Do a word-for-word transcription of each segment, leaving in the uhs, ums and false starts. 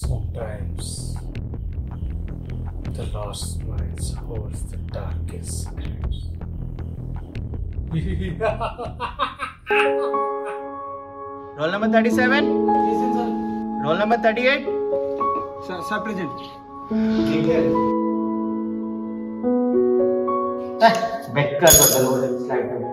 Sometimes the lost minds holds the darkest secrets. Roll number thirty-seven. Present, sir. Roll number thirty-eight. Sir, sir, present. बेकार बदल हो रहा slide में।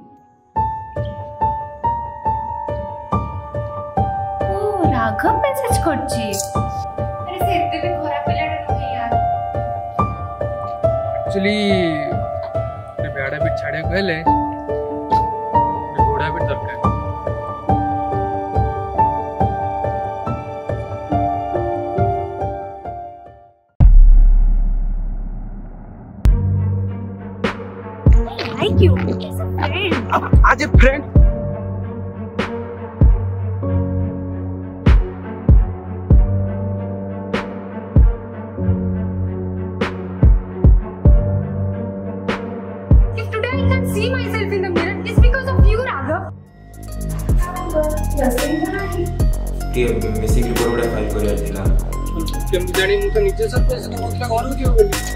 ओ Raghav message करची। अरे से एते भी खराब पिलाटा नहे यार। एक्चुअली ये बेड़ा बिट छाड़े को हेले घोड़ा बिट दरकार। Like you as a friend. आज friend If today I can't see myself in the mirror, it's because of you, Raghav. के मिसिंग रिपोर्ट बड़ा फाइल कर यार दिला के मुझे जानी मुझे नीचे सब पैसे तो बोतला घर क्यों बोली।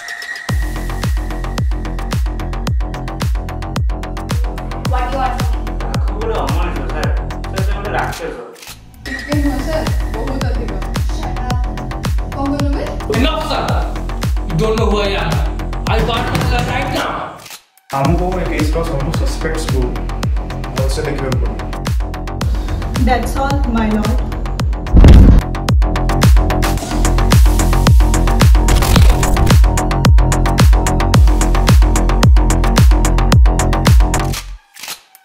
What you are saying? खबर अमन है सर सर से मतलब राक्षस हो कितने हो सर बहुत अधिक shut up कौन बोल रहे हो Enough sir. You don't know who I am. I got myself right now. हमको एक केस का समूह सस्पेक्ट्स को बहुत से लिखे हुए। That's all, my lord.